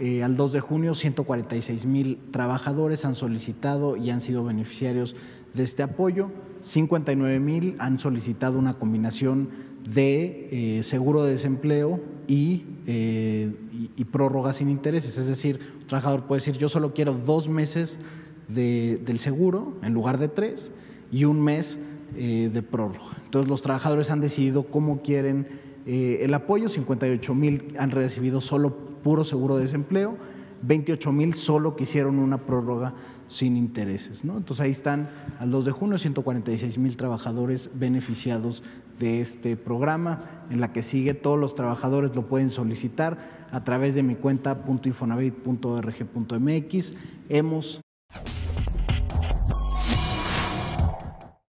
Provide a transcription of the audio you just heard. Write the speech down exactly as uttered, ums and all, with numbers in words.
eh, al dos de junio, ciento cuarenta y seis mil trabajadores han solicitado y han sido beneficiarios de este apoyo. cincuenta y nueve mil han solicitado una combinación de eh, seguro de desempleo y, eh, y, y prórroga sin intereses. Es decir, un trabajador puede decir, yo solo quiero dos meses de, del seguro en lugar de tres y un mes eh, de prórroga. Entonces, los trabajadores han decidido cómo quieren eh, el apoyo. cincuenta y ocho mil han recibido solo puro seguro de desempleo, veintiocho mil solo quisieron una prórroga sin intereses, ¿no? Entonces, ahí están al dos de junio, ciento cuarenta y seis mil trabajadores beneficiados de este programa. En la que sigue, todos los trabajadores lo pueden solicitar a través de mi cuenta punto infonavit punto org punto mx. Hemos